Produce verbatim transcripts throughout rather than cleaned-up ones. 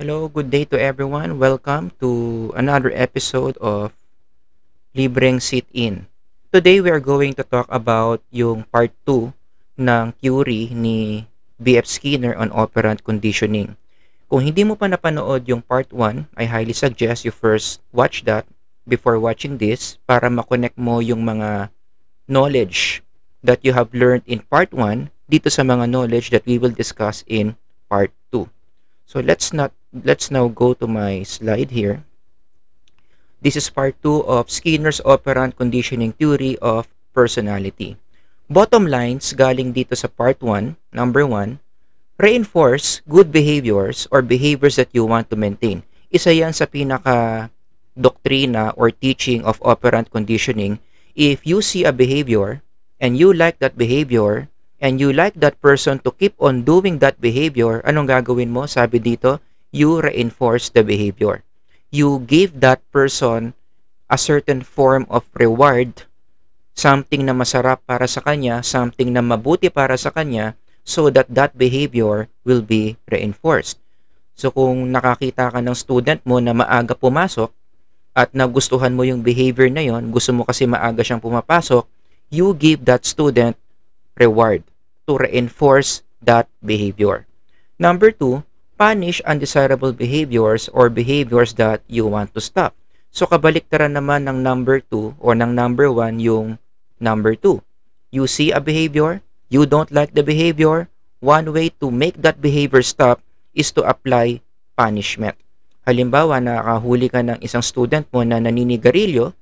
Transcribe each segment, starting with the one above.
Hello, good day to everyone. Welcome to another episode of Libreng Sit-In. Today we are going to talk about yung part two ng theory ni B F Skinner on operant conditioning. Kung hindi mo pa napanood yung part one, I highly suggest you first watch that before watching this para makonect mo yung mga knowledge that you have learned in part one dito sa mga knowledge that we will discuss in part two. So let's not let's now go to my slide here. This is part two of Skinner's operant conditioning theory of personality. Bottom lines galing dito sa part one, number one, reinforce good behaviors or behaviors that you want to maintain. Isa yan sa pinaka doktrina or teaching of operant conditioning. If you see a behavior and you like that behavior and you like that person to keep on doing that behavior, anong gagawin mo? Sabi dito, you reinforce the behavior. You give that person a certain form of reward, something na masarap para sa kanya, something na mabuti para sa kanya, so that that behavior will be reinforced. So kung nakakita ka ng student mo na maaga pumasok at nagustuhan mo yung behavior na yon, gusto mo kasi maaga siyang pumapasok, you give that student reward to reinforce that behavior. Number two, punish undesirable behaviors or behaviors that you want to stop. So kabaliktaran naman ng number two or ng number one yung number two. You see a behavior, you don't like the behavior, one way to make that behavior stop is to apply punishment. Halimbawa, nakahuli ka ng isang student mo na naninigarilyo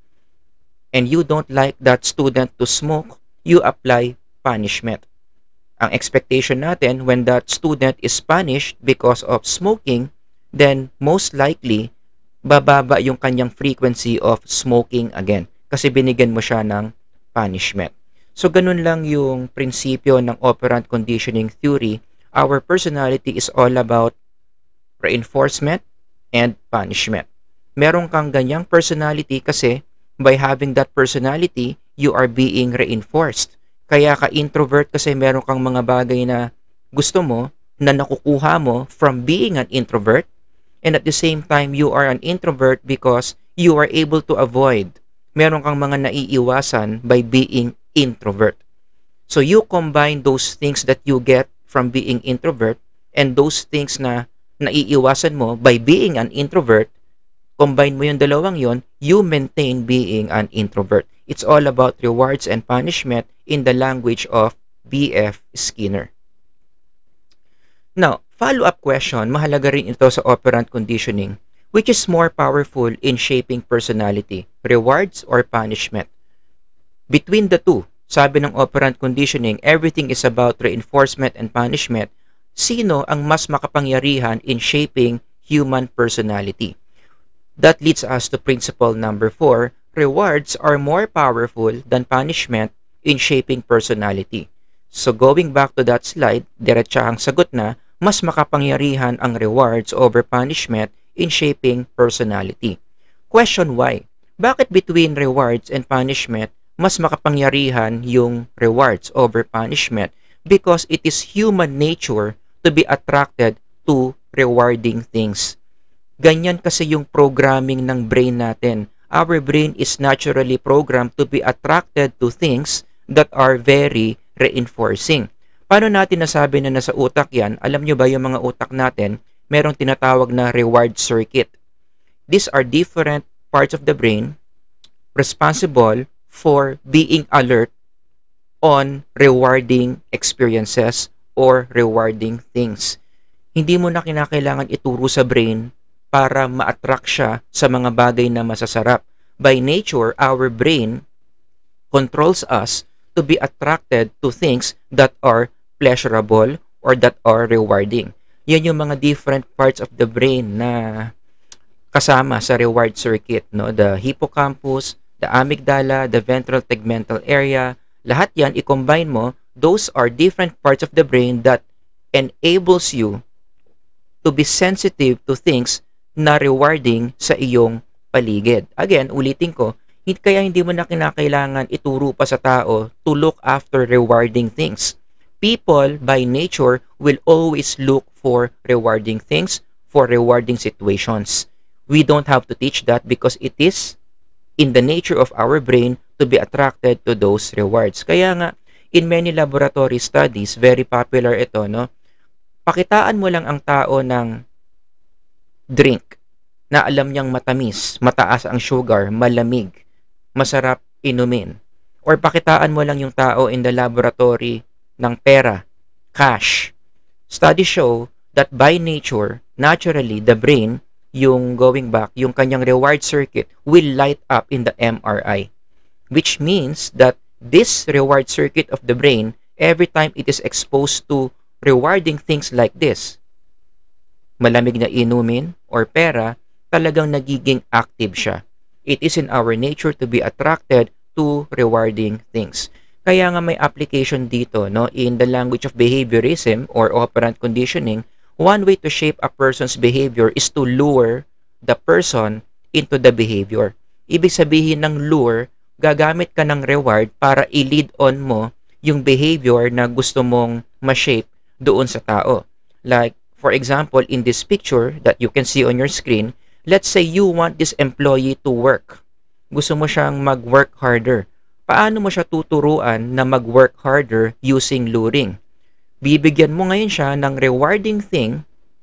and you don't like that student to smoke, you apply punishment. Ang expectation natin when that student is punished because of smoking, then most likely, bababa yung kanyang frequency of smoking again kasi binigyan mo siya ng punishment. So, ganun lang yung prinsipyo ng operant conditioning theory. Our personality is all about reinforcement and punishment. Meron kang ganyang personality kasi by having that personality, you are being reinforced. Kaya ka introvert kasi meron kang mga bagay na gusto mo na nakukuha mo from being an introvert, and at the same time you are an introvert because you are able to avoid. Meron kang mga naiiwasan by being introvert. So you combine those things that you get from being introvert and those things na naiiwasan mo by being an introvert, combine mo yung dalawang yon, you maintain being an introvert. It's all about rewards and punishment in the language of B F Skinner. Now, follow-up question, mahalaga rin ito sa operant conditioning. Which is more powerful in shaping personality, rewards or punishment? Between the two, sabi ng operant conditioning, everything is about reinforcement and punishment. Sino ang mas makapangyarihan in shaping human personality? That leads us to principle number four. Rewards are more powerful than punishment in shaping personality. So going back to that slide, diretsahang sagot na, mas makapangyarihan ang rewards over punishment in shaping personality. Question why? Bakit between rewards and punishment, mas makapangyarihan yung rewards over punishment? Because it is human nature to be attracted to rewarding things. Ganyan kasi yung programming ng brain natin. Our brain is naturally programmed to be attracted to things that are very reinforcing. Paano natin nasabi na nasa utak yan? Alam nyo ba yung mga utak natin, merong tinatawag na reward circuit. These are different parts of the brain responsible for being alert on rewarding experiences or rewarding things. Hindi mo na kinakailangan ituro sa brain para ma-attract siya sa mga bagay na masasarap. By nature, our brain controls us to be attracted to things that are pleasurable or that are rewarding. Yan yung mga different parts of the brain na kasama sa reward circuit, no? The hippocampus, the amygdala, the ventral tegmental area, lahat yan, i-combine mo, those are different parts of the brain that enables you to be sensitive to things na rewarding sa iyong paligid. Again, ulitin ko, kaya hindi mo na kinakailangan ituro pa sa tao to look after rewarding things. People, by nature, will always look for rewarding things, for rewarding situations. We don't have to teach that because it is in the nature of our brain to be attracted to those rewards. Kaya nga, in many laboratory studies, very popular ito, no? Pakitaan mo lang ang tao ng drink na alam niyang matamis, mataas ang sugar, malamig, masarap inumin. Or pakitaan mo lang yung tao in the laboratory ng pera, cash. Studies show that by nature, naturally, the brain, yung going back, yung kanyang reward circuit will light up in the M R I. Which means that this reward circuit of the brain, every time it is exposed to rewarding things like this, malamig na inumin or pera, talagang nagiging active siya. It is in our nature to be attracted to rewarding things. Kaya nga may application dito, no, in the language of behaviorism or operant conditioning. One way to shape a person's behavior is to lure the person into the behavior. Ibig sabihin ng lure, gagamit ka ng reward para i-lead on mo yung behavior na gusto mong ma-shape doon sa tao. Like, for example, in this picture that you can see on your screen, let's say you want this employee to work. Gusto mo siyang mag-work harder. Paano mo siya tuturuan na mag-work harder using luring? Bibigyan mo ngayon siya ng rewarding thing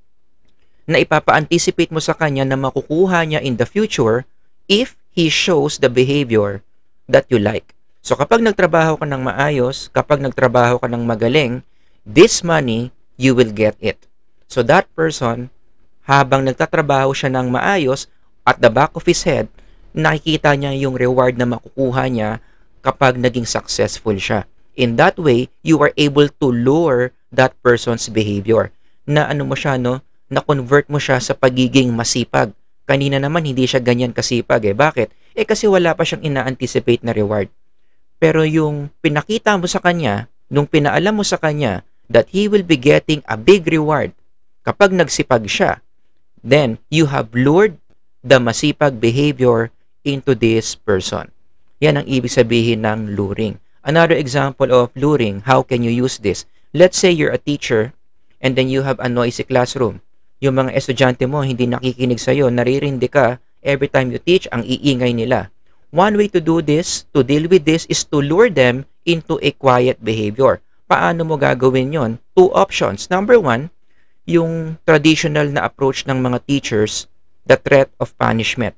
na ipapa-anticipate mo sa kanya na makukuha niya in the future if he shows the behavior that you like. So kapag nagtrabaho ka ng maayos, kapag nagtrabaho ka ng magaling, this money, you will get it. So that person, habang nagtatrabaho siya ng maayos, at the back of his head, nakikita niya yung reward na makukuha niya kapag naging successful siya. In that way, you are able to lure that person's behavior. Na ano mo siya, no? Na-convert mo siya sa pagiging masipag. Kanina naman, hindi siya ganyan kasipag eh. Bakit? Eh kasi wala pa siyang ina-anticipate na reward. Pero yung pinakita mo sa kanya, nung pinaalam mo sa kanya that he will be getting a big reward kapag nagsipag siya, then you have lured the masipag behavior into this person. Yan ang ibig sabihin ng luring. Another example of luring, how can you use this? Let's say you're a teacher and then you have a noisy classroom. Yung mga estudyante mo hindi nakikinig sa'yo, naririndi ka every time you teach, ang iingay nila. One way to do this, to deal with this, is to lure them into a quiet behavior. Paano mo gagawin yon? Two options. Number one, yung traditional na approach ng mga teachers, the threat of punishment.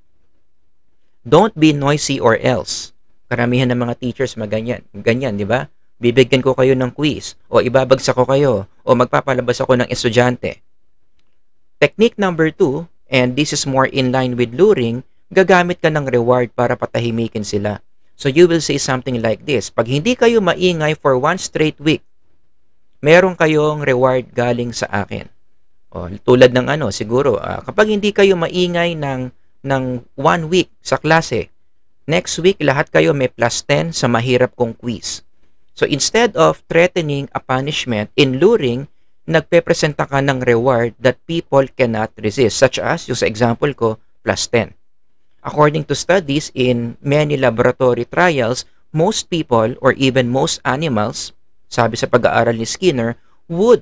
Don't be noisy or else. Karamihan ng mga teachers maganyan. Ganyan, di ba? Bibigyan ko kayo ng quiz, o ibabagsak ko kayo, o magpapalabas ako ng estudyante. Technique number two, and this is more in line with luring, gagamit ka ng reward para patahimikin sila. So you will say something like this: pag hindi kayo maingay for one straight week, meron kayong reward galing sa akin. O, tulad ng ano, siguro, uh, kapag hindi kayo maingay ng, ng one week sa klase, next week, lahat kayo may plus ten sa mahirap kong quiz. So, instead of threatening a punishment, in luring, nagpe-presenta ka ng reward that people cannot resist, such as, yung sa example ko, plus ten. According to studies in many laboratory trials, most people, or even most animals, sabi sa pag-aaral ni Skinner, would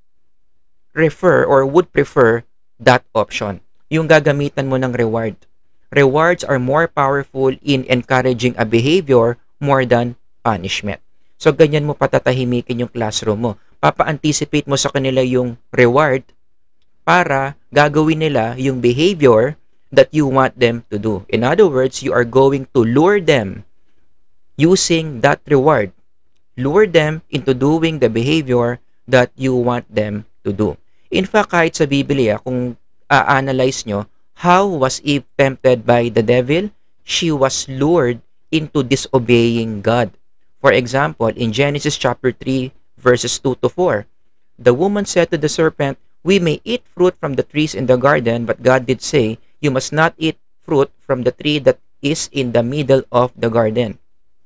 refer or would prefer that option. Yung gagamitan mo ng reward. Rewards are more powerful in encouraging a behavior more than punishment. So, ganyan mo patatahimikin yung classroom mo. Papa-anticipate mo sa kanila yung reward para gagawin nila yung behavior that you want them to do. In other words, you are going to lure them using that reward. Lure them into doing the behavior that you want them to do. In fact, kahit sa Biblia, kung a-analyze nyo, how was Eve tempted by the devil? She was lured into disobeying God. For example, in Genesis chapter three, verses two to four, the woman said to the serpent, "We may eat fruit from the trees in the garden, but God did say, you must not eat fruit from the tree that is in the middle of the garden.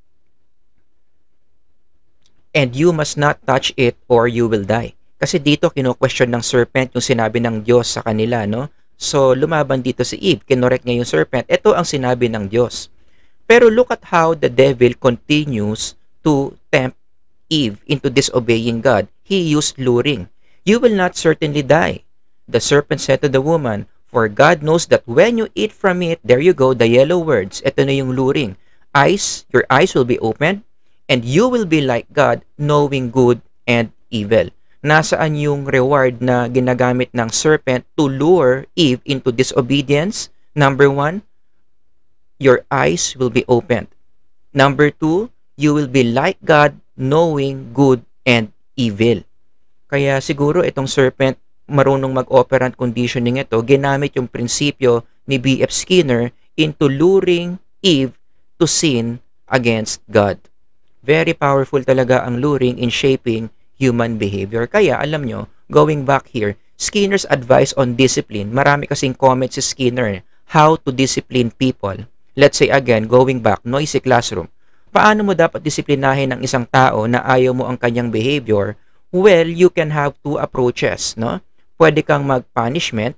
And you must not touch it or you will die." Kasi dito kino-question ng serpent yung sinabi ng Diyos sa kanila, no? So, lumaban dito si Eve. Kinorek niya yung serpent. Ito ang sinabi ng Diyos. Pero look at how the devil continues to tempt Eve into disobeying God. He used luring. You will not certainly die. The serpent said to the woman, "For God knows that when you eat from it," there you go, the yellow words, ito na yung luring, eyes, your eyes will be opened, and you will be like God, knowing good and evil. Nasaan yung reward na ginagamit ng serpent to lure Eve into disobedience? Number one, your eyes will be opened. Number two, you will be like God, knowing good and evil. Kaya siguro itong serpent, marunong mag-operant conditioning ito, ginamit yung prinsipyo ni B F Skinner into luring Eve to sin against God. Very powerful talaga ang luring in shaping human behavior. Kaya alam nyo, going back here, Skinner's advice on discipline, marami kasing comments si Skinner, how to discipline people. Let's say again, going back, noisy classroom. Paano mo dapat disiplinahin ng isang tao na ayaw mo ang kanyang behavior? Well, you can have two approaches, no? Pwede kang mag-punishment.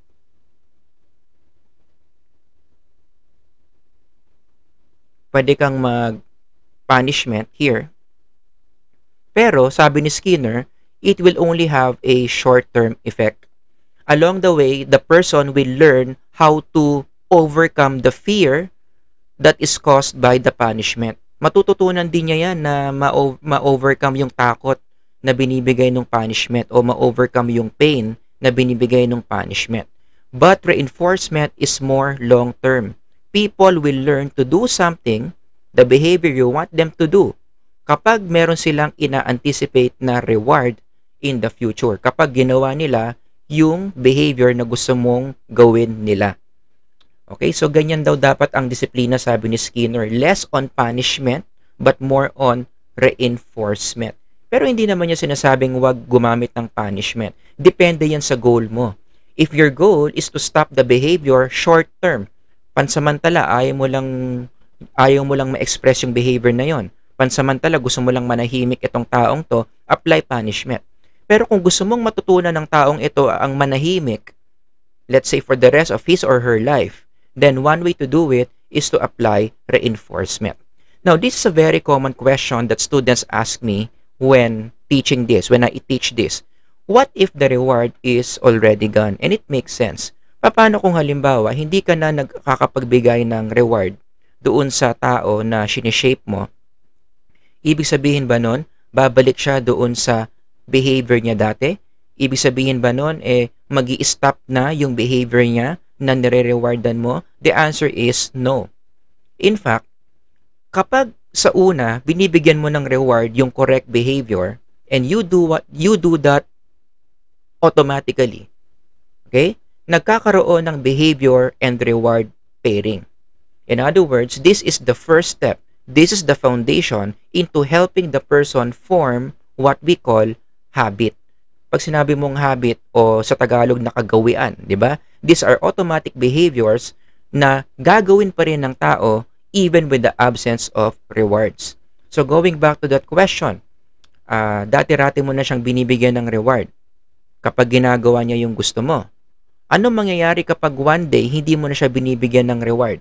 Pwede kang mag-punishment here. Pero, sabi ni Skinner, it will only have a short-term effect. Along the way, the person will learn how to overcome the fear that is caused by the punishment. Matututunan din niya yan na ma-overcome yung takot na binibigay ng punishment o ma-overcome yung pain na binibigay ng punishment. But reinforcement is more long-term. People will learn to do something, the behavior you want them to do, kapag meron silang ina-anticipate na reward in the future. Kapag ginawa nila yung behavior na gusto mong gawin nila. Okay, so ganyan daw dapat ang disiplina, sabi ni Skinner. Less on punishment, but more on reinforcement. Pero hindi naman niya sinasabing wag gumamit ng punishment. Depende yan sa goal mo. If your goal is to stop the behavior short term, pansamantala ayaw mo lang, ayaw mo lang ma-express yung behavior na yon. Pansamantala gusto mo lang manahimik itong taong to, apply punishment. Pero kung gusto mong matutunan ng taong ito ang manahimik, let's say for the rest of his or her life, then one way to do it is to apply reinforcement. Now, this is a very common question that students ask me when teaching this, when I teach this. What if the reward is already gone? And it makes sense. Paano kung halimbawa, hindi ka na nagkakapagbigay ng reward doon sa tao na sineshape mo? Ibig sabihin ba nun, babalik siya doon sa behavior niya dati? Ibig sabihin ba nun, eh, magi-stop na yung behavior niya na nire-rewardan mo? The answer is no. In fact, kapag sa una, binibigyan mo ng reward yung correct behavior, and you do what you do that automatically, okay? Nagkakaroon ng behavior and reward pairing. In other words, this is the first step. This is the foundation into helping the person form what we call habit. Pag sinabi mong habit o sa Tagalog na kagawian, di ba? These are automatic behaviors na gagawin pa rin ng tao even with the absence of rewards. So going back to that question, uh, dati-rati mo na siyang binibigyan ng reward kapag ginagawa niya yung gusto mo. Anong mangyayari kapag one day hindi mo na siya binibigyan ng reward?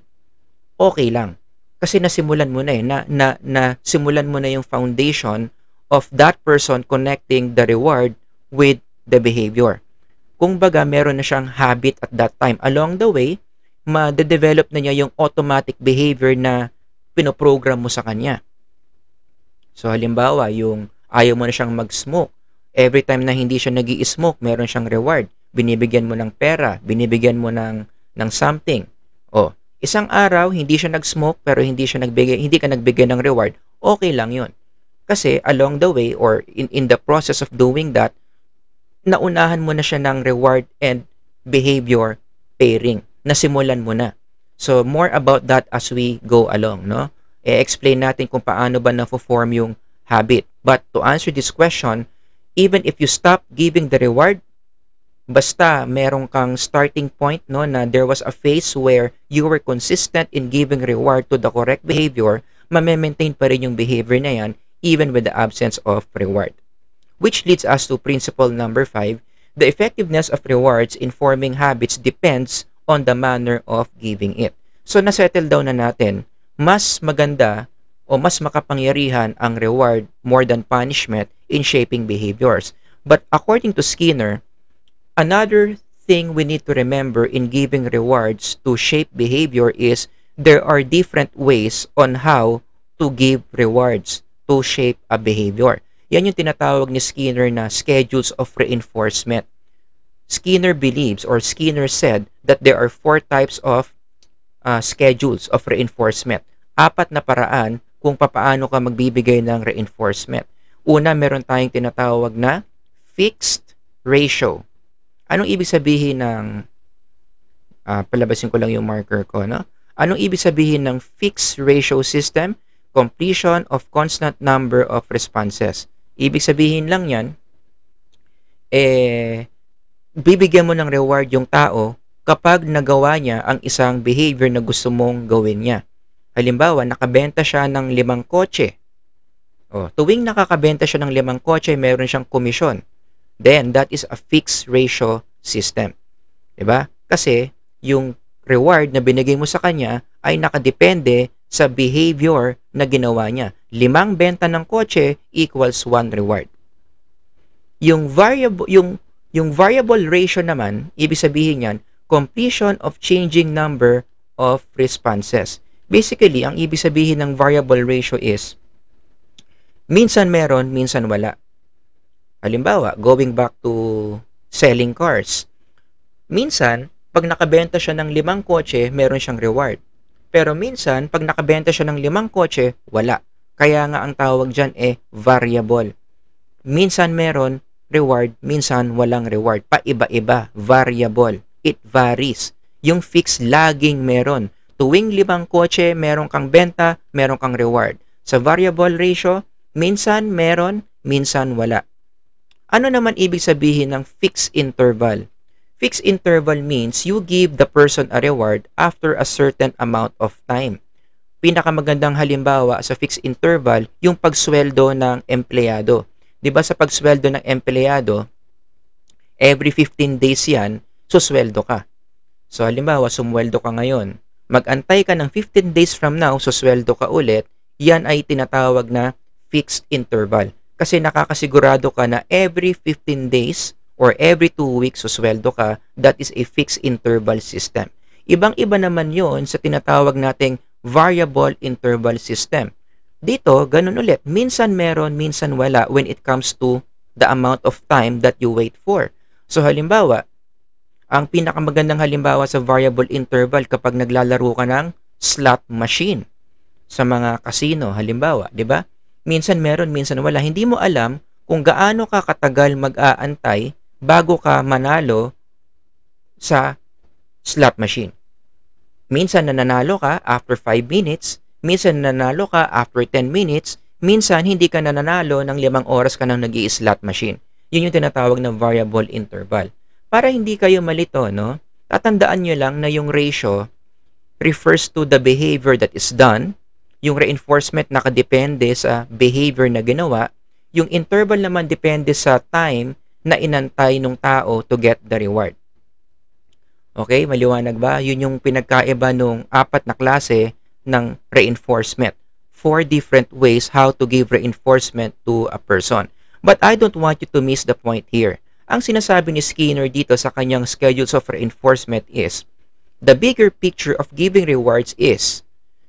Okay lang. Kasi nasimulan mo na eh, na, na, na simulan mo na yung foundation of that person connecting the reward with the behavior. Kung baga, meron na siyang habit at that time. Along the way, ma-develop na niya yung automatic behavior na pinoprogram mo sa kanya. So, halimbawa, yung ayaw mo na siyang mag-smoke. Every time na hindi siya nag-i-smoke, meron siyang reward. Binibigyan mo ng pera, binibigyan mo ng, ng something. O, isang araw, hindi siya nag-smoke, pero hindi siya nagbigay, hindi ka nagbigay ng reward, okay lang yun. Kasi along the way, or in, in the process of doing that, naunahan mo na siya ng reward and behavior pairing. Nasimulan mo na. So, more about that as we go along, no? E-explain natin kung paano ba na-form yung habit. But to answer this question, even if you stop giving the reward, basta meron kang starting point, no, na there was a phase where you were consistent in giving reward to the correct behavior, mame-maintain pa rin yung behavior na yan even with the absence of reward. Which leads us to principle number five. The effectiveness of rewards in forming habits depends on the manner of giving it. So, nasettle down na natin, mas maganda o mas makapangyarihan ang reward more than punishment in shaping behaviors. But according to Skinner, another thing we need to remember in giving rewards to shape behavior is there are different ways on how to give rewards to shape a behavior. Yan yung tinatawag ni Skinner na schedules of reinforcement. Skinner believes or Skinner said that there are four types of uh, schedules of reinforcement. Apat na paraan kung papaano ka magbibigay ng reinforcement. Una, meron tayong tinatawag na fixed ratio. Anong ibig sabihin ng, uh, palabasin ko lang yung marker ko, no? Anong ibig sabihin ng fixed ratio system? Completion of constant number of responses. Ibig sabihin lang yan, eh, bibigyan mo ng reward yung tao kapag nagawa niya ang isang behavior na gusto mong gawin niya. Halimbawa, nakabenta siya ng limang kotse. O, tuwing nakakabenta siya ng limang kotse, meron siyang komisyon. Then, that is a fixed ratio system. Diba? Kasi, yung reward na binigay mo sa kanya ay nakadepende sa behavior na ginawa niya. Limang benta ng kotse equals one reward. Yung variable, yung, yung variable ratio naman, ibig sabihin yan, completion of changing number of responses. Basically, ang ibig sabihin ng variable ratio is, minsan meron, minsan wala. Halimbawa, going back to selling cars. Minsan, pag nakabenta siya ng limang kotse, meron siyang reward. Pero minsan, pag nakabenta siya ng limang kotse, wala. Kaya nga ang tawag dyan eh, variable. Minsan meron reward, minsan walang reward. Paiba-iba, variable. It varies. Yung fixed laging meron. Tuwing limang kotse, meron kang benta, meron kang reward. Sa variable ratio, minsan meron, minsan wala. Ano naman ibig sabihin ng fixed interval? Fixed interval means you give the person a reward after a certain amount of time. Pinakamagandang halimbawa sa fixed interval, yung pagsweldo ng empleyado. 'Di ba sa pagsweldo ng empleyado, every fifteen days yan, susweldo ka. So halimbawa, sumweldo ka ngayon. Mag-antay ka ng fifteen days from now, susweldo ka ulit, yan ay tinatawag na fixed interval. Kasi nakakasigurado ka na every fifteen days or every two weeks susweldo ka, that is a fixed interval system. Ibang-iba naman yon sa tinatawag nating variable interval system. Dito, ganun ulit. Minsan meron, minsan wala when it comes to the amount of time that you wait for. So halimbawa, ang pinakamagandang halimbawa sa variable interval kapag naglalaro ka ng slot machine sa mga casino, halimbawa, di ba? Minsan meron, minsan wala. Hindi mo alam kung gaano ka katagal mag-aantay bago ka manalo sa slot machine. Minsan nananalo ka after five minutes, minsan nananalo ka after ten minutes, minsan hindi ka nananalo ng limang oras ka nang nag-i-slot machine. Yun yung tinatawag na variable interval. Para hindi kayo malito, no? Tatandaan nyo lang na yung ratio refers to the behavior that is done. Yung reinforcement nakadepende sa behavior na ginawa. Yung interval naman depende sa time na inantay ng tao to get the reward. Okay, maliwanag ba? Yun yung pinagkaiba nung apat na klase ng reinforcement. Four different ways how to give reinforcement to a person. But I don't want you to miss the point here. Ang sinasabi ni Skinner dito sa kanyang schedules of reinforcement is, the bigger picture of giving rewards is,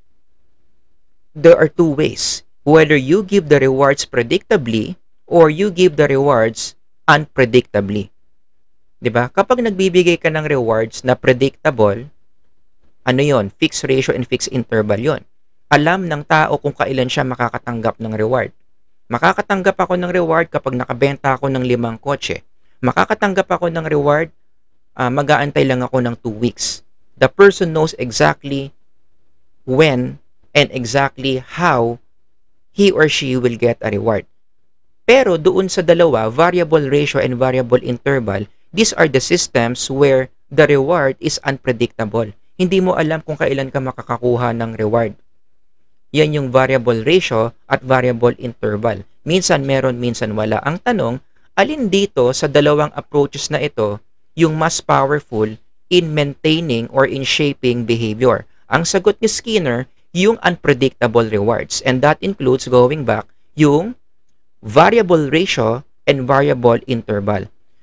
there are two ways. Whether you give the rewards predictably or you give the rewards unpredictably. Diba? Kapag nagbibigay ka ng rewards na predictable, ano yon? Fixed ratio and fixed interval yon. Alam ng tao kung kailan siya makakatanggap ng reward. Makakatanggap ako ng reward kapag nakabenta ako ng limang kotse. Makakatanggap ako ng reward, uh, mag-aantay lang ako ng two weeks. The person knows exactly when and exactly how he or she will get a reward. Pero doon sa dalawa, variable ratio and variable interval, these are the systems where the reward is unpredictable. Hindi mo alam kung kailan ka makakakuha ng reward. Yan yung variable ratio at variable interval. Minsan meron, minsan wala. Ang tanong, alin dito sa dalawang approaches na ito yung mas powerful in maintaining or in shaping behavior? Ang sagot ni Skinner, yung unpredictable rewards. And that includes, going back, yung variable ratio and variable interval.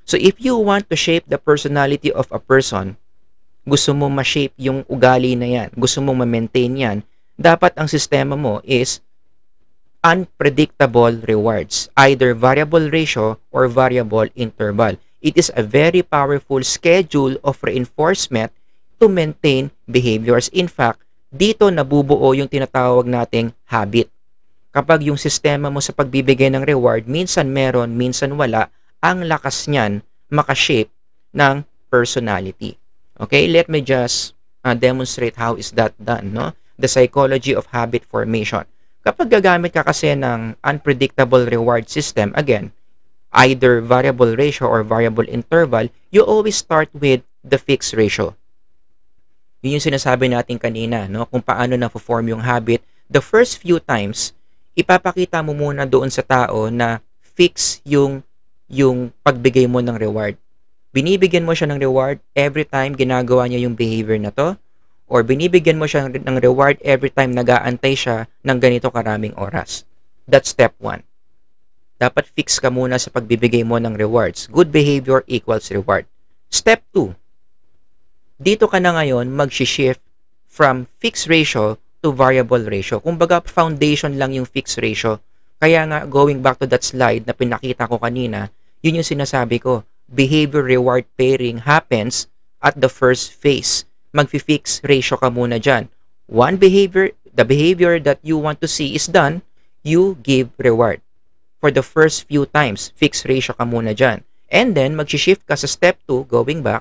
So if you want to shape the personality of a person, gusto mo ma-shape yung ugali na yan, gusto mo ma-maintain yan, dapat ang sistema mo is unpredictable rewards, either variable ratio or variable interval. It is a very powerful schedule of reinforcement to maintain behaviors. In fact, dito nabubuo yung tinatawag nating habit. Kapag yung sistema mo sa pagbibigay ng reward, minsan meron, minsan wala, ang lakas niyan makashape ng personality. Okay, let me just uh, demonstrate how is that done, no? The psychology of habit formation. Kapag gagamit ka kasi ng unpredictable reward system, again, either variable ratio or variable interval, you always start with the fixed ratio. Yun yung sinasabi natin kanina, no? Kung paano na-form yung habit. The first few times, ipapakita mo muna doon sa tao na fix yung, yung pagbigay mo ng reward. Binibigyan mo siya ng reward every time ginagawa niya yung behavior na to, or binibigyan mo siya ng reward every time nag-aantay siya ng ganito karaming oras. That's step one. Dapat fix ka muna sa pagbibigay mo ng rewards. Good behavior equals reward. Step two. Dito ka na ngayon mag-shift from fixed ratio to variable ratio. Kumbaga, foundation lang yung fixed ratio. Kaya nga, going back to that slide na pinakita ko kanina, yun yung sinasabi ko. Behavior-reward pairing happens at the first phase. Mag-fix ratio ka muna dyan. One behavior, the behavior that you want to see is done, you give reward. For the first few times, fixed ratio ka muna dyan. And then, mag-shift ka sa step two, going back.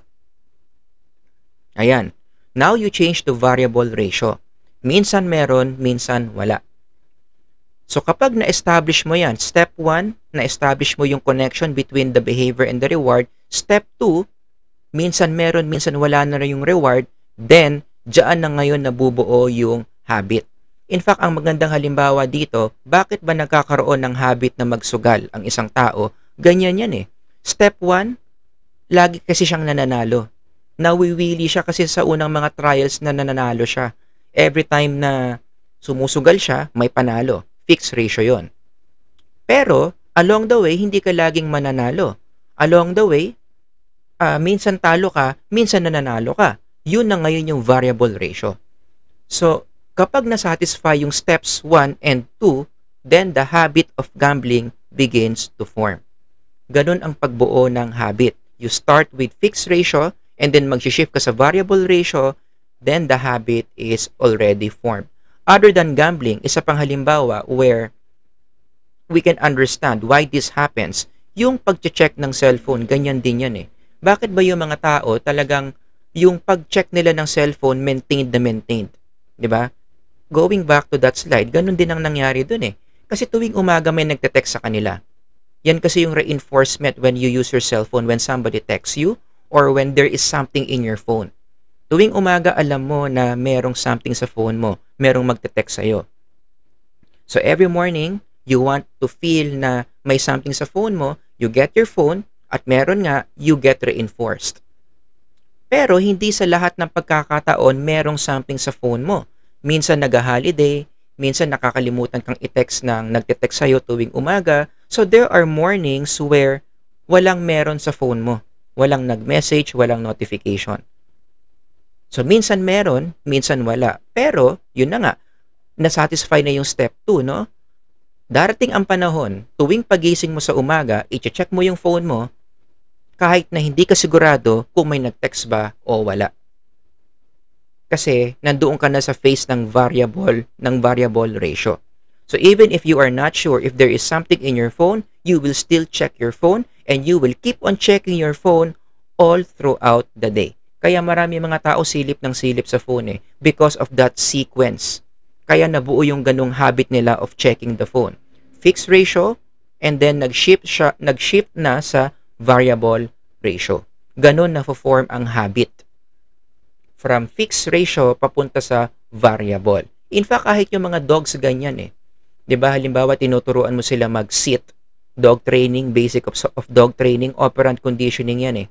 Ayan. Now, you change to variable ratio. Minsan meron, minsan wala. So, kapag na-establish mo yan, step one, na-establish mo yung connection between the behavior and the reward. Step two, minsan meron, minsan wala na rin yung reward. Then, dyan na ngayon nabubuo yung habit. In fact, ang magandang halimbawa dito, bakit ba nagkakaroon ng habit na magsugal ang isang tao? Ganyan yan eh. Step one, lagi kasi siyang nananalo. Nawiwili siya kasi sa unang mga trials na nananalo siya. Every time na sumusugal siya, may panalo. Fixed ratio yon. Pero, along the way, hindi ka laging mananalo. Along the way, uh, minsan talo ka, minsan nananalo ka. Yun na ngayon yung variable ratio. So, kapag nasatisfy yung steps one and two, then the habit of gambling begins to form. Ganun ang pagbuo ng habit. You start with fixed ratio, and then mag-shift ka sa variable ratio, then the habit is already formed. Other than gambling, isa pang halimbawa where we can understand why this happens, yung pag-check ng cellphone, ganyan din yan eh. Bakit ba yung mga tao talagang yung pag-check nila ng cellphone maintained na maintained? Diba? Going back to that slide, ganun din ang nangyari dun eh. Kasi tuwing umaga may nagte-text sa kanila. Yan kasi yung reinforcement when you use your cellphone when somebody texts you, or when there is something in your phone. Tuwing umaga, alam mo na merong something sa phone mo, merong magte-text sa'yo. So every morning, you want to feel na may something sa phone mo, you get your phone, at meron nga, you get reinforced. Pero hindi sa lahat ng pagkakataon merong something sa phone mo. Minsan nag-holiday, minsan nakakalimutan kang i-text ng nagte-text sa'yo tuwing umaga. So there are mornings where walang meron sa phone mo. Walang nag-message, walang notification. So, minsan meron, minsan wala. Pero, yun na nga, nasatisfy na yung step two, no? Darating ang panahon, tuwing pagising mo sa umaga, i-check mo yung phone mo, kahit na hindi ka sigurado kung may nag-text ba o wala. Kasi, nandoon ka na sa phase ng variable, ng variable ratio. So, even if you are not sure if there is something in your phone, you will still check your phone, and you will keep on checking your phone all throughout the day. Kaya marami mga tao silip ng silip sa phone eh, because of that sequence. Kaya nabuo yung ganung habit nila of checking the phone. Fixed ratio, and then nag-shift siya, nag-shift na sa variable ratio. Ganon na form ang habit. From fixed ratio papunta sa variable. In fact, kahit yung mga dogs ganyan eh. 'Di ba? Halimbawa, tinuturuan mo sila mag-sit. Dog training, basic of, of dog training, operant conditioning yan eh.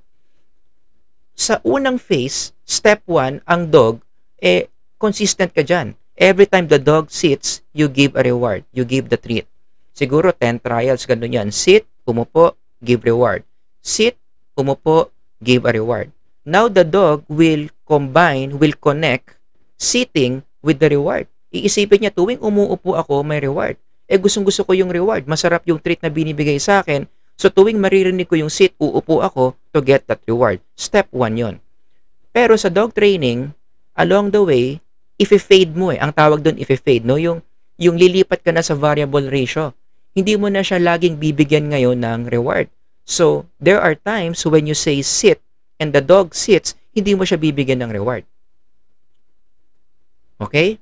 Sa unang phase, step one, ang dog, eh, consistent ka dyan. Every time the dog sits, you give a reward. You give the treat. Siguro ten trials, ganun yan. Sit, pumupo, give reward. Sit, umupo, give a reward. Now the dog will combine, will connect sitting with the reward. Iisipin niya, tuwing umuupo ako, may reward. Eh gustong gusto ko yung reward. Masarap yung treat na binibigay sa akin. So tuwing maririnig ko yung sit, uupo ako to get that reward. Step one yon. Pero sa dog training, along the way, if-fade mo eh. Ang tawag doon if-fade, no? Yung, yung lilipat ka na sa variable ratio. Hindi mo na siya laging bibigyan ngayon ng reward. So, there are times when you say sit and the dog sits, hindi mo siya bibigyan ng reward. Okay?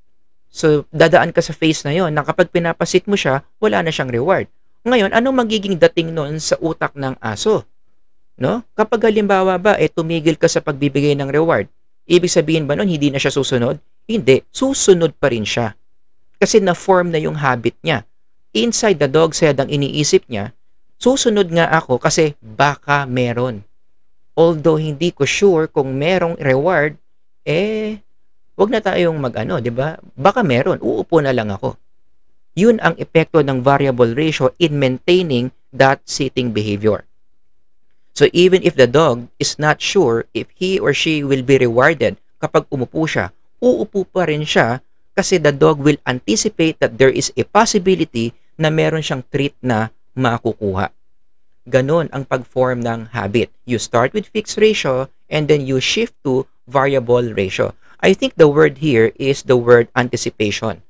So, dadaan ka sa phase na yon na kapag pinapasit mo siya, wala na siyang reward. Ngayon, anong magiging dating noon sa utak ng aso? No? Kapag halimbawa ba, eh, tumigil ka sa pagbibigay ng reward, ibig sabihin ba noon, hindi na siya susunod? Hindi. Susunod pa rin siya. Kasi na-form na yung habit niya. Inside the dog's head, ang iniisip niya, susunod nga ako kasi baka meron. Although hindi ko sure kung merong reward, eh, wag na tayong mag-ano, di ba? Baka meron, uupo na lang ako. Yun ang epekto ng variable ratio in maintaining that sitting behavior. So even if the dog is not sure if he or she will be rewarded kapag umupo siya, uupo pa rin siya kasi the dog will anticipate that there is a possibility na meron siyang treat na makukuha. Ganon ang pag-form ng habit. You start with fixed ratio and then you shift to variable ratio. I think the word here is the word anticipation.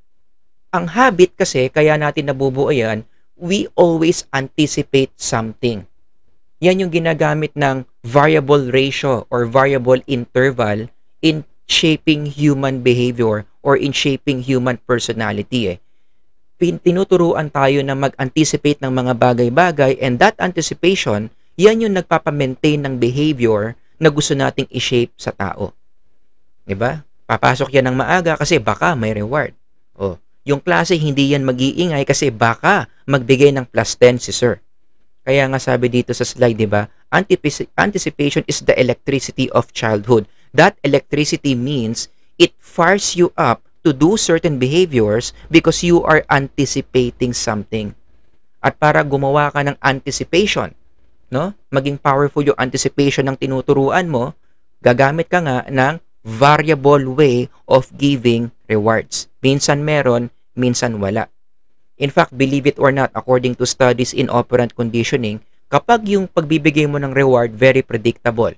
Ang habit kasi, kaya natin nabubuo yan, we always anticipate something. Yan yung ginagamit ng variable ratio or variable interval in shaping human behavior or in shaping human personality. Eh. Tinuturuan tayo na mag-anticipate ng mga bagay-bagay and that anticipation, yan yung nagpapamaintain ng behavior na gusto nating i-shape sa tao. Diba? Papasok yan ng maaga kasi baka may reward. Oh, yung klase hindi yan mag-iingay kasi baka magbigay ng plus ten si sir. Kaya nga sabi dito sa slide, di ba? Anticipation is the electricity of childhood. That electricity means it fires you up to do certain behaviors because you are anticipating something. At para gumawa ka ng anticipation, no? Maging powerful yung anticipation ng tinuturuan mo, gagamit ka nga ng variable way of giving rewards. Minsan meron, minsan wala. In fact, believe it or not, according to studies in operant conditioning, kapag yung pagbibigay mo ng reward very predictable,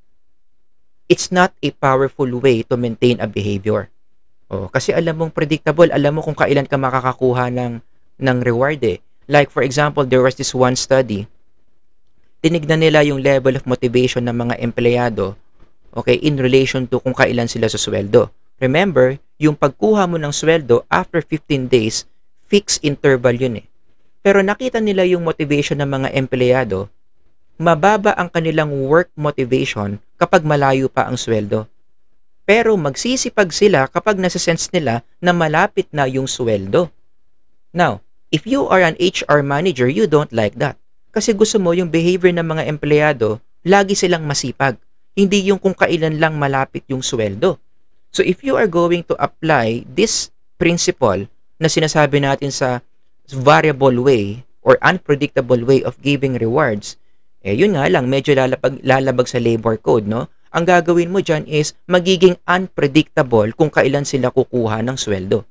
it's not a powerful way to maintain a behavior. Oh, kasi alam mong predictable, alam mo kung kailan ka makakakuha ng, ng reward eh. Like for example, there was this one study, tinignan nila yung level of motivation ng mga empleyado, okay, in relation to kung kailan sila sa sweldo. Remember, yung pagkuha mo ng sweldo after fifteen days, fixed interval yun eh. Pero nakita nila yung motivation ng mga empleyado, mababa ang kanilang work motivation kapag malayo pa ang sweldo. Pero magsisipag sila kapag nasa-sense nila na malapit na yung sweldo. Now, if you are an H R manager, you don't like that. Kasi gusto mo yung behavior ng mga empleyado, lagi silang masipag. Hindi yung kung kailan lang malapit yung sweldo. So if you are going to apply this principle na sinasabi natin sa variable way or unpredictable way of giving rewards, eh yun nga lang, medyo lalabag, lalabag sa labor code, no? Ang gagawin mo dyan is magiging unpredictable kung kailan sila kukuha ng sweldo.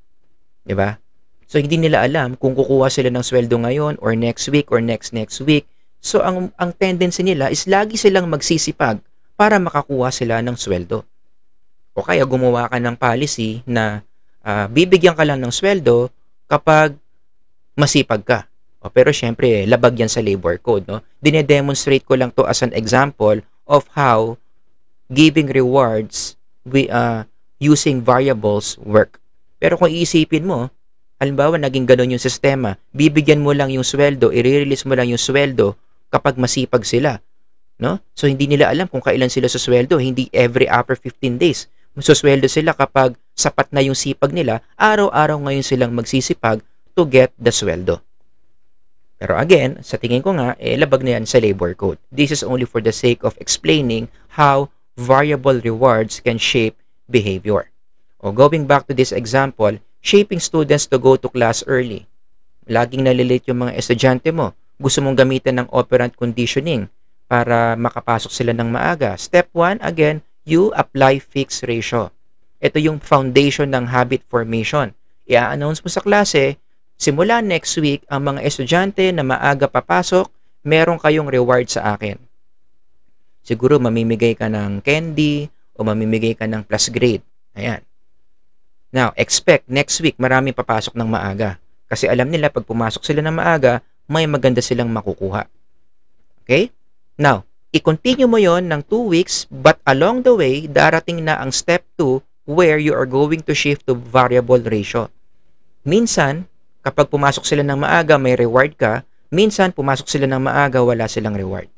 Diba? So hindi nila alam kung kukuha sila ng sweldo ngayon or next week or next next week. So ang, ang tendency nila is lagi silang magsisipag para makakuha sila ng sweldo. O kaya gumawa ka ng policy na uh, bibigyan ka lang ng sweldo kapag masipag ka. O, pero syempre, labag yan sa labor code. No? Dine-demonstrate ko lang to as an example of how giving rewards we, uh, using variables work. Pero kung iisipin mo, halimbawa naging ganun yung sistema, bibigyan mo lang yung sweldo, i-release mo lang yung sweldo kapag masipag sila. No? So hindi nila alam kung kailan sila sa sweldo, hindi every after fifteen days. Susweldo sila kapag sapat na yung sipag nila, araw-araw ngayon silang magsisipag to get the sweldo. Pero again, sa tingin ko nga, eh, labag na yan sa labor code. This is only for the sake of explaining how variable rewards can shape behavior. O going back to this example, shaping students to go to class early. Laging nalilate yung mga estudyante mo. Gusto mong gamitan ng operant conditioning. para makapasok sila ng maaga. Step one, again, you apply fixed ratio. Ito yung foundation ng habit formation. I-announce mo sa klase, simula next week, ang mga estudyante na maaga papasok, meron kayong reward sa akin. Siguro mamimigay ka ng candy o mamimigay ka ng plus grade. Ayan. Now, expect next week marami papasok ng maaga. Kasi alam nila pag pumasok sila ng maaga, may maganda silang makukuha. Okay? Now, i-continue mo yon ng two weeks, but along the way, darating na ang step two where you are going to shift to variable ratio. Minsan, kapag pumasok sila ng maaga, may reward ka. Minsan, pumasok sila ng maaga, wala silang reward.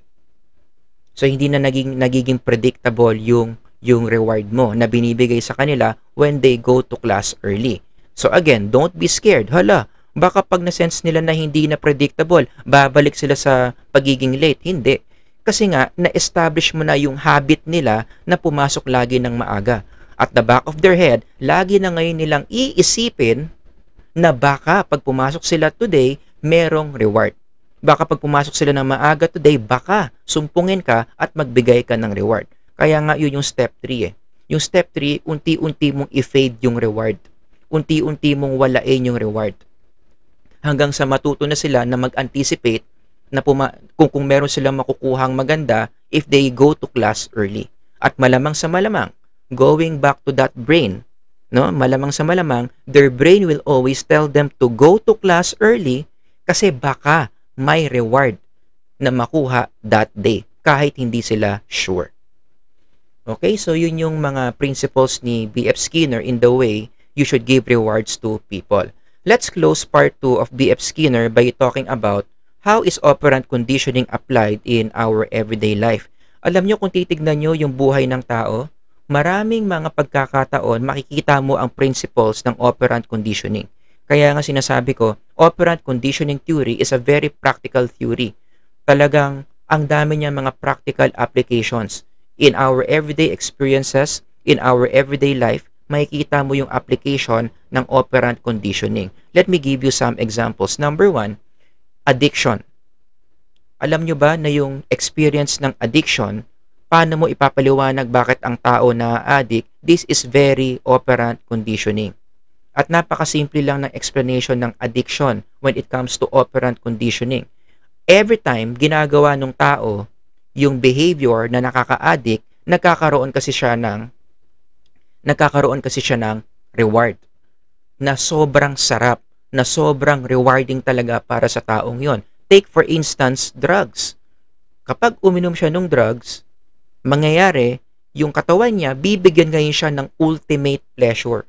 So, hindi na naging, nagiging predictable yung, yung reward mo na binibigay sa kanila when they go to class early. So, again, don't be scared. Hala, baka pag na-sense nila na hindi na predictable, babalik sila sa pagiging late. Hindi. Kasi nga, na-establish mo na yung habit nila na pumasok lagi ng maaga. At the back of their head, lagi na ngayon nilang iisipin na baka pag pumasok sila today, merong reward. Baka pag pumasok sila ng maaga today, baka sumpungin ka at magbigay ka ng reward. Kaya nga yun yung step three eh. Yung step three, unti-unti mong i-fade yung reward. Unti-unti mong walain yung reward. Hanggang sa matuto na sila na mag-anticipate na puma- kung, kung meron silang makukuhang maganda if they go to class early. At malamang sa malamang, going back to that brain, no? Malamang sa malamang, their brain will always tell them to go to class early kasi baka may reward na makuha that day kahit hindi sila sure. Okay, so yun yung mga principles ni B F Skinner in the way you should give rewards to people. Let's close part two of B F Skinner by talking about how is operant conditioning applied in our everyday life. Alam nyo, kung titignan nyo yung buhay ng tao, maraming mga pagkakataon makikita mo ang principles ng operant conditioning. Kaya nga sinasabi ko, operant conditioning theory is a very practical theory. Talagang ang dami niya mga practical applications. In our everyday experiences, in our everyday life, makikita mo yung application ng operant conditioning. Let me give you some examples. Number one, addiction. Alam nyo ba na yung experience ng addiction, paano mo ipapaliwanag bakit ang tao na addict? This is very operant conditioning. At napakasimple lang ng explanation ng addiction when it comes to operant conditioning. Every time ginagawa ng tao yung behavior na nakaka-addict, nagkakaroon kasi siya ng nagkakaroon kasi siya ng reward na sobrang sarap, na sobrang rewarding talaga para sa taong yon. Take for instance, drugs. Kapag uminom siya ng drugs, mangyayari, yung katawan niya, bibigyan ngayon siya ng ultimate pleasure.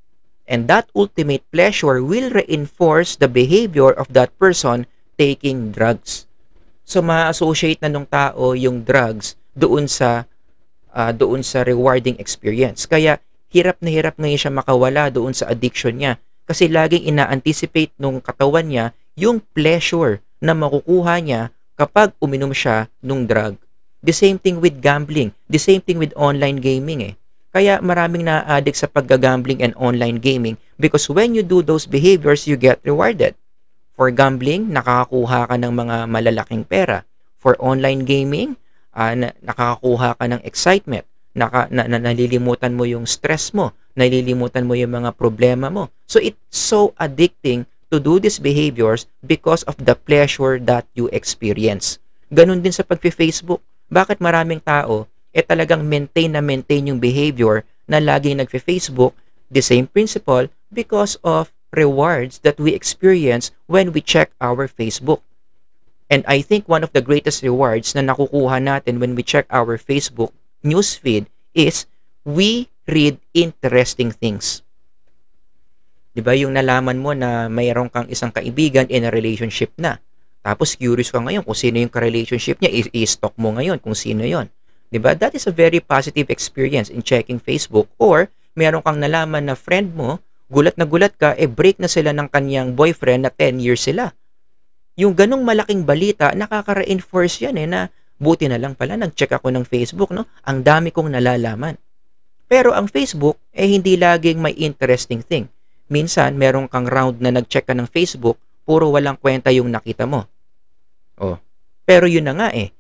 And that ultimate pleasure will reinforce the behavior of that person taking drugs. So, ma-associate na nung tao yung drugs doon sa uh, doon sa rewarding experience. Kaya, hirap na hirap ngayon siya makawala doon sa addiction niya. Kasi laging ina-anticipate nung katawan niya yung pleasure na makukuha niya kapag uminom siya nung drug. The same thing with gambling. The same thing with online gaming eh. Kaya maraming na-addict sa pagga-gambling and online gaming because when you do those behaviors, you get rewarded. For gambling, nakakakuha ka ng mga malalaking pera. For online gaming, uh, na- nakakakuha ka ng excitement. Naka, na, na, nalilimutan mo yung stress mo. Nalilimutan mo yung mga problema mo. So it's so addicting to do these behaviors because of the pleasure that you experience. Ganun din sa pag-Facebook. Bakit maraming tao eh talagang maintain na maintain yung behavior na laging nagfe-Facebook? The same principle because of rewards that we experience when we check our Facebook. And I think one of the greatest rewards na nakukuha natin when we check our Facebook newsfeed is we read interesting things. Diba yung nalaman mo na mayroon kang isang kaibigan in a relationship na. Tapos curious ka ngayon kung sino yung ka-relationship niya, i-stalk mo ngayon kung sino yon. Diba? That is a very positive experience in checking Facebook. Or meron kang nalaman na friend mo, gulat na gulat ka, eh break na sila ng kanyang boyfriend na ten years sila. Yung ganong malaking balita, nakaka-reinforce yan eh na buti na lang pala nag-check ako ng Facebook, no? Ang dami kong nalalaman. Pero ang Facebook, eh hindi laging may interesting thing. Minsan, meron kang round na nag-check ka ng Facebook, puro walang kwenta yung nakita mo. Oh. Pero yun na nga eh.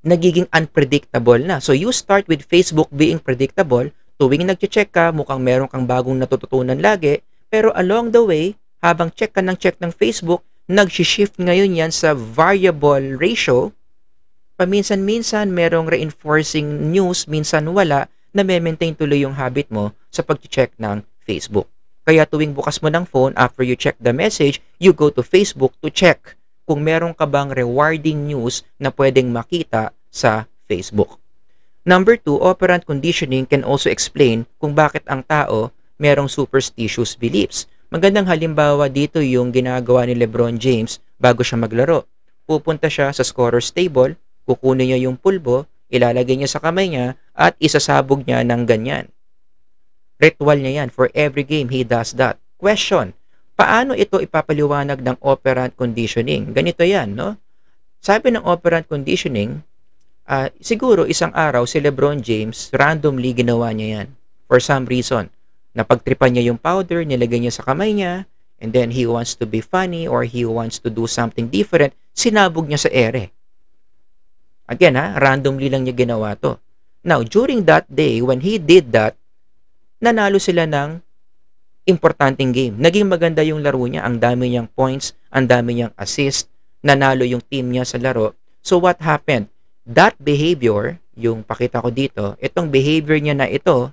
nagiging unpredictable na. So you start with Facebook being predictable, tuwing nag-check ka, mukhang meron kang bagong natututunan lagi, pero along the way, habang check ka ng check ng Facebook, nag-shift ngayon yan sa variable ratio. Paminsan-minsan, merong reinforcing news, minsan wala, na may-maintain tuloy yung habit mo sa pag-check ng Facebook. Kaya tuwing bukas mo ng phone, after you check the message, you go to Facebook to check kung meron ka bang rewarding news na pwedeng makita sa Facebook. Number two, operant conditioning can also explain kung bakit ang tao merong superstitious beliefs. Magandang halimbawa dito yung ginagawa ni LeBron James bago siya maglaro. Pupunta siya sa scorer's table, kukunin niya yung pulbo, ilalagay niya sa kamay niya, at isasabog niya ng ganyan. Ritual niya yan. For every game, he does that. Question, paano ito ipapaliwanag ng operant conditioning? Ganito yan, no? Sabi ng operant conditioning, uh, siguro isang araw si LeBron James, randomly ginawa niya yan. For some reason. Napagtripan niya yung powder, nilagay niya sa kamay niya, and then he wants to be funny or he wants to do something different, sinabog niya sa ere. Again, ha, randomly lang niya ginawa to. Now, during that day, when he did that, nanalo sila ng importanteng game. Naging maganda yung laro niya, ang dami niyang points, ang dami niyang assist, nanalo yung team niya sa laro. So what happened? That behavior, yung pakita ko dito, itong behavior niya na ito,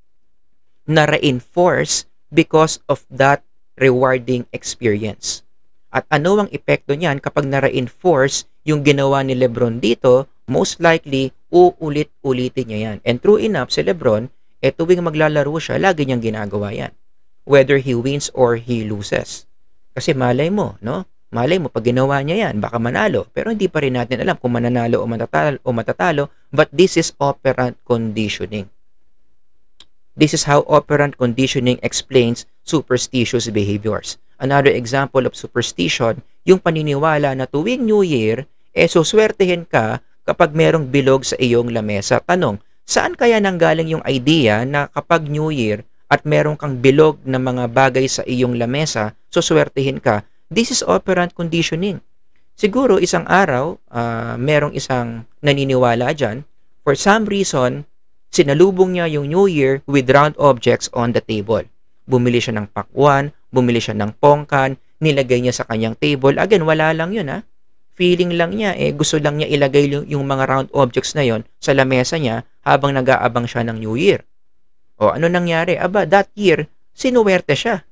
na-reinforce because of that rewarding experience. At ano ang epekto niyan kapag na-reinforce yung ginawa ni LeBron dito, most likely, uulit-ulitin niya yan. And true enough, si LeBron, eh tuwing maglalaro siya, lagi niyang ginagawa yan. Whether he wins or he loses. Kasi malay mo, no? Malay mo, pag ginawa niya yan, baka manalo. Pero hindi pa rin natin alam kung mananalo o matatalo, o matatalo. But this is operant conditioning. This is how operant conditioning explains superstitious behaviors. Another example of superstition, yung paniniwala na tuwing New Year, eh suswertehin ka kapag merong bilog sa iyong lamesa. Tanong, saan kaya nanggaling yung idea na kapag New Year at meron kang bilog na mga bagay sa iyong lamesa, suswertehin ka? This is operant conditioning. Siguro isang araw, uh, merong isang naniniwala dyan. For some reason, sinalubong niya yung New Year with round objects on the table. Bumili siya ng pakwan, bumili siya ng pongkan, nilagay niya sa kanyang table. Again, wala lang yun, ha? Feeling lang niya, eh, gusto lang niya ilagay yung mga round objects na yon sa lamesa niya habang nag-aabang siya ng New Year. O, ano nangyari? Aba, that year, sinuwerte siya.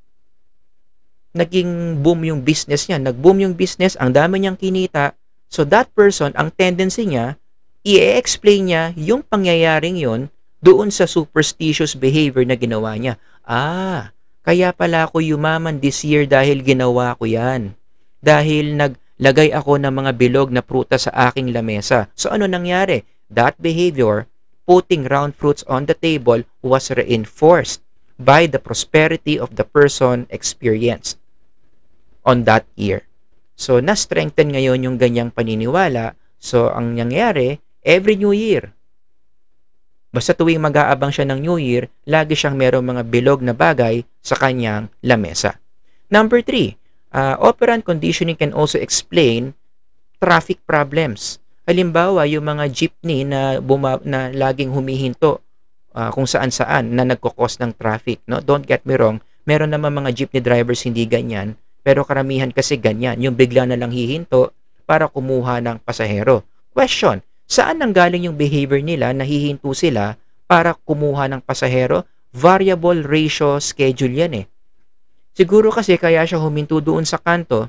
Naging boom yung business niya. Nag-boom yung business, ang dami niyang kinita. So, that person, ang tendency niya, i-explain niya yung pangyayaring yon doon sa superstitious behavior na ginawa niya. Ah, kaya pala ako yumaman this year dahil ginawa ko yan. Dahil naglagay ako ng mga bilog na prutas sa aking lamesa. So ano nangyari? That behavior, putting round fruits on the table, was reinforced by the prosperity of the person experienced on that year. So na-strengthen ngayon yung ganyang paniniwala. So ang nangyari, every New Year, basta tuwing mag-aabang siya ng New Year, lagi siyang merong mga bilog na bagay sa kanyang lamesa. Number three, uh, operant conditioning can also explain traffic problems. Halimbawa, yung mga jeepney na, buma- na laging humihinto uh, kung saan-saan na nagkukos ng traffic. No? Don't get me wrong, meron naman mga jeepney drivers hindi ganyan, pero karamihan kasi ganyan, yung bigla na lang hihinto para kumuha ng pasahero. Question, saan nanggaling yung behavior nila na hihinto sila para kumuha ng pasahero? Variable ratio schedule yan eh. Siguro kasi kaya siya huminto doon sa kanto.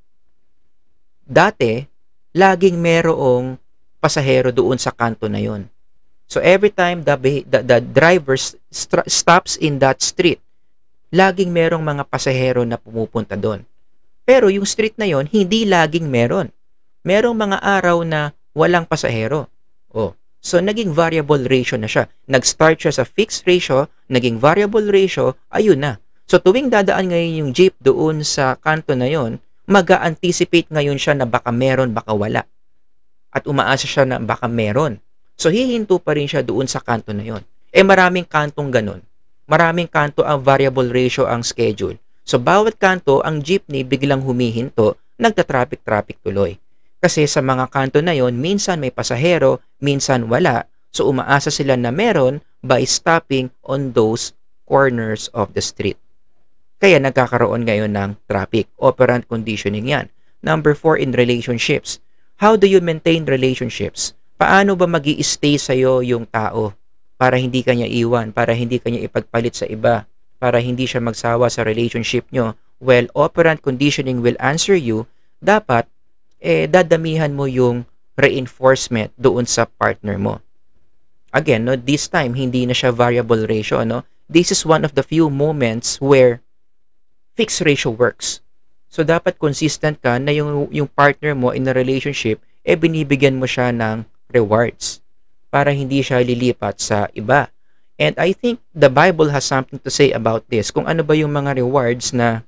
Dati, laging merong pasahero doon sa kanto na yon. So every time the, the, the driver st- stops in that street, laging merong mga pasahero na pumupunta doon. Pero yung street na yon, hindi laging meron. Merong mga araw na walang pasahero. Oh, so naging variable ratio na siya. Nag-start siya sa fixed ratio, naging variable ratio, ayun na. So tuwing dadaan ngayon yung jeep doon sa kanto na yon, mag-a-anticipate ngayon siya na baka meron, baka wala. At umaasa siya na baka meron. So hihinto pa rin siya doon sa kanto na yon. Eh maraming kantong ganun. Maraming kanto ang variable ratio ang schedule. So bawat kanto, ang jeepney biglang humihinto, nagta-traffic-traffic tuloy. Kasi sa mga kanto na yon, minsan may pasahero, minsan wala. So umaasa sila na meron by stopping on those corners of the street. Kaya nagkakaroon ngayon ng traffic. Operant conditioning yan. Number four, in relationships. How do you maintain relationships? Paano ba magi stay sa'yo yung tao para hindi kanya iwan, para hindi kanya ipagpalit sa iba, para hindi siya magsawa sa relationship nyo? Well, operant conditioning will answer you, dapat eh, dadamihan mo yung reinforcement doon sa partner mo. Again, no, this time, hindi na siya variable ratio. No? This is one of the few moments where fixed ratio works. So, dapat consistent ka na yung, yung partner mo in a relationship, eh, binibigyan mo siya ng rewards para hindi siya lilipat sa iba. And I think the Bible has something to say about this. Kung ano ba yung mga rewards na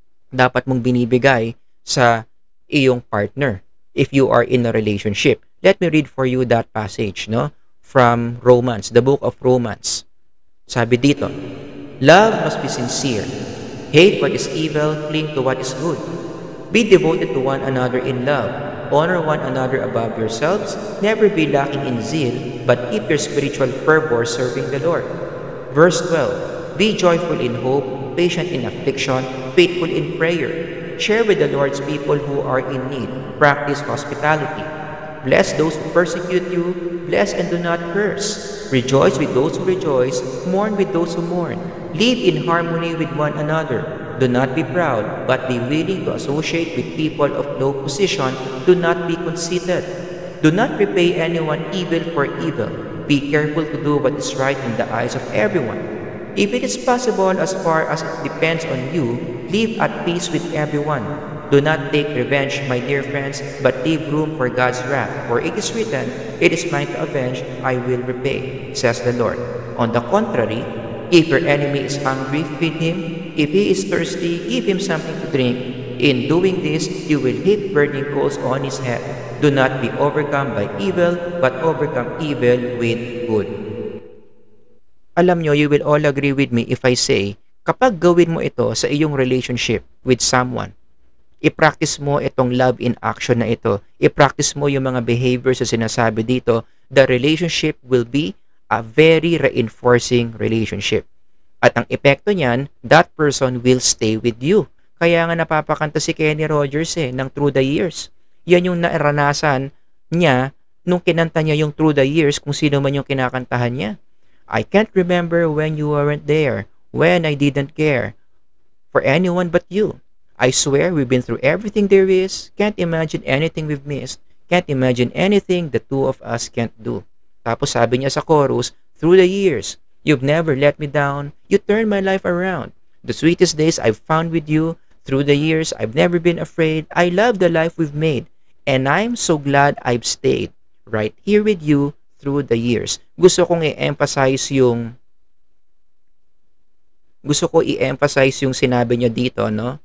dapat mong binibigay sa iyong partner if you are in a relationship. Let me read for you that passage, no? From Romans, the book of Romans. Sabi dito, love must be sincere. Hate what is evil, cling to what is good. Be devoted to one another in love. Honor one another above yourselves. Never be lacking in zeal, but keep your spiritual fervor serving the Lord. Verse twelve, be joyful in hope, patient in affliction, faithful in prayer. Share with the Lord's people who are in need. Practice hospitality. Bless those who persecute you. Bless and do not curse. Rejoice with those who rejoice. Mourn with those who mourn. Live in harmony with one another. Do not be proud, but be willing to associate with people of low position. Do not be conceited. Do not repay anyone evil for evil. Be careful to do what is right in the eyes of everyone. If it is possible, as far as it depends on you, live at peace with everyone. Do not take revenge, my dear friends, but leave room for God's wrath. For it is written, it is mine to avenge, I will repay, says the Lord. On the contrary, if your enemy is hungry, feed him. If he is thirsty, give him something to drink. In doing this, you will heap burning coals on his head. Do not be overcome by evil, but overcome evil with good. Alam nyo, you will all agree with me if I say, kapag gawin mo ito sa iyong relationship with someone, i-practice mo itong love in action na ito, i-practice mo yung mga behaviors na sinasabi dito, the relationship will be a very reinforcing relationship. At ang epekto niyan, that person will stay with you. Kaya nga napapakanta si Kenny Rogers eh, ng Through the Years. Yan yung naranasan niya nung kinanta niya yung Through the Years kung sino man yung kinakantahan niya. I can't remember when you weren't there, when I didn't care for anyone but you. I swear we've been through everything there is, can't imagine anything we've missed, can't imagine anything the two of us can't do. Tapos sabi niya sa chorus, through the years, you've never let me down, you turned my life around. The sweetest days I've found with you, through the years I've never been afraid, I love the life we've made, and I'm so glad I've stayed right here with you through the years. Gusto kong i-emphasize yung gusto ko i-emphasize yung sinabi niya dito, no?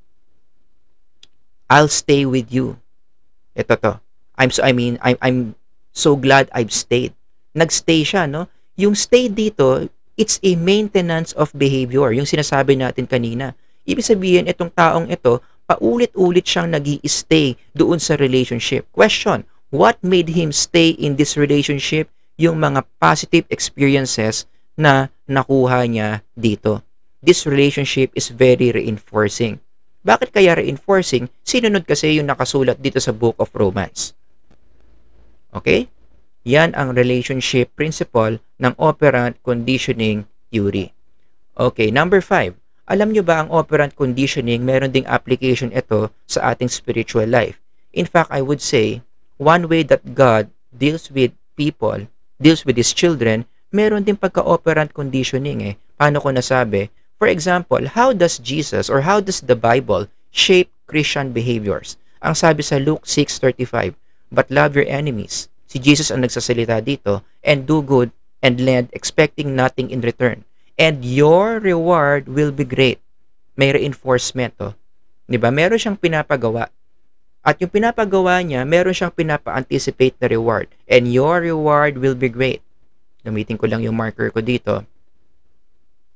I'll stay with you. Ito to. I'm so I mean, I'm I'm so glad I've stayed. Nagstay siya, no? Yung stay dito, it's a maintenance of behavior, yung sinasabi natin kanina. Ibig sabihin, itong taong ito, paulit-ulit siyang nag-i-stay doon sa relationship. Question, what made him stay in this relationship? Yung mga positive experiences na nakuha niya dito. This relationship is very reinforcing. Bakit kaya reinforcing? Sinunod kasi yung nakasulat dito sa Book of Romans. Okay? Yan ang relationship principle ng operant conditioning theory. Okay, number five. Alam nyo ba ang operant conditioning, meron ding application ito sa ating spiritual life. In fact, I would say, one way that God deals with people, deals with His children, meron din pagka-operant conditioning eh. Paano ko nasabi? For example, how does Jesus or how does the Bible shape Christian behaviors? Ang sabi sa Luke six thirty-five, but love your enemies. Si Jesus ang nagsasalita dito, and do good and lend, expecting nothing in return. And your reward will be great. May reinforcement to. Diba? Meron siyang pinapagawa. At yung pinapagawa niya, meron siyang pinapa-anticipate na reward. And your reward will be great. Gamitin ko lang yung marker ko dito.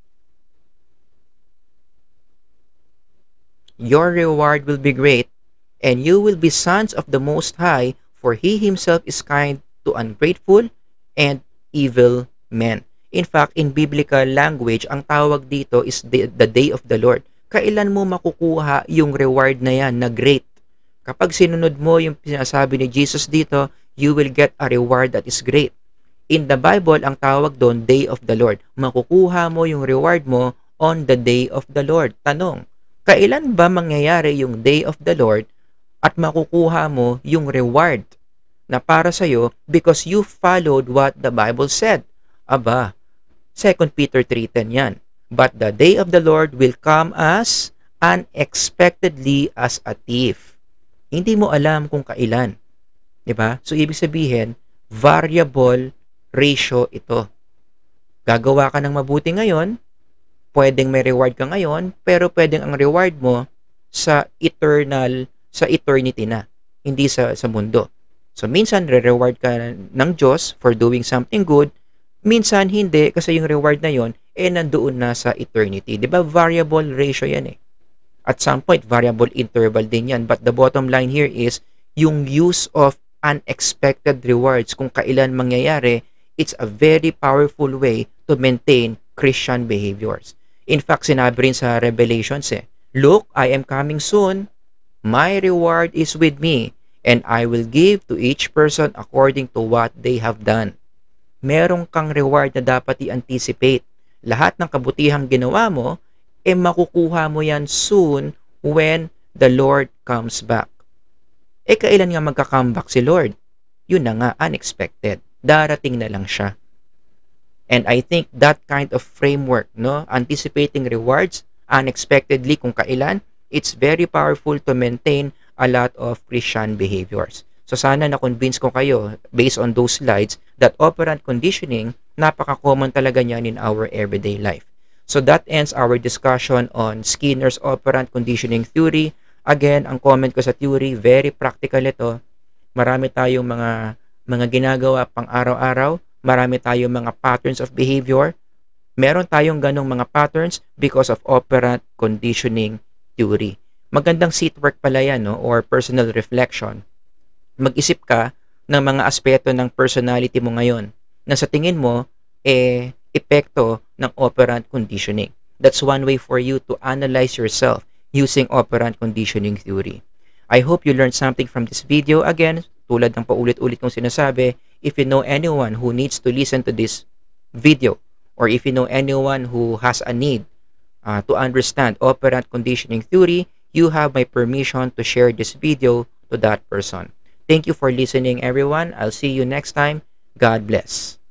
Your reward will be great And you will be sons of the Most High, for He Himself is kind to ungrateful and evil men. In fact, in biblical language, ang tawag dito is the, the day of the Lord. Kailan mo makukuha yung reward na yan na great? Kapag sinunod mo yung sinasabi ni Jesus dito, you will get a reward that is great. In the Bible, ang tawag doon, day of the Lord. Makukuha mo yung reward mo on the day of the Lord. Tanong, kailan ba mangyayari yung day of the Lord at makukuha mo yung reward na para sa'yo because you followed what the Bible said? Aba, Second Peter three ten yan. But the day of the Lord will come as unexpectedly as a thief. Hindi mo alam kung kailan. Diba? So, ibig sabihin, variable ratio ito. Gagawa ka ng mabuti ngayon, pwedeng may reward ka ngayon, pero pwedeng ang reward mo sa eternal, sa eternity na, hindi sa, sa mundo. So, minsan, re-reward ka ng Diyos for doing something good, minsan, hindi, kasi yung reward na yon eh, nandoon na sa eternity. Diba? Variable ratio yan eh. At some point, variable interval din yan. But the bottom line here is, yung use of unexpected rewards, kung kailan mangyayari, it's a very powerful way to maintain Christian behaviors. In fact, sinabi rin sa Revelations eh, look, I am coming soon. My reward is with me, and I will give to each person according to what they have done. Merong kang reward na dapat i-anticipate. Lahat ng kabutihang ginawa mo, eh makukuha mo yan soon when the Lord comes back. Eh kailan nga magka-comeback si Lord? Yun na nga, unexpected. Darating na lang siya. And I think that kind of framework, no, anticipating rewards unexpectedly kung kailan, it's very powerful to maintain a lot of Christian behaviors. So sana na-convince ko kayo, based on those slides, that operant conditioning, napaka-common talaga niyan in our everyday life. So that ends our discussion on Skinner's operant conditioning theory. Again, ang comment ko sa theory, very practical ito. Marami tayong mga mga ginagawa pang araw-araw, marami tayong mga patterns of behavior. Meron tayong ganong mga patterns because of operant conditioning theory. Magandang seat work pala yan, no? Or personal reflection. Mag-isip ka ng mga aspeto ng personality mo ngayon na sa tingin mo, eh, epekto ng operant conditioning. That's one way for you to analyze yourself using operant conditioning theory. I hope you learned something from this video. Again, tulad ng paulit-ulit kong sinasabi, if you know anyone who needs to listen to this video, or if you know anyone who has a need uh, to understand operant conditioning theory, you have my permission to share this video to that person. Thank you for listening, everyone. I'll see you next time. God bless.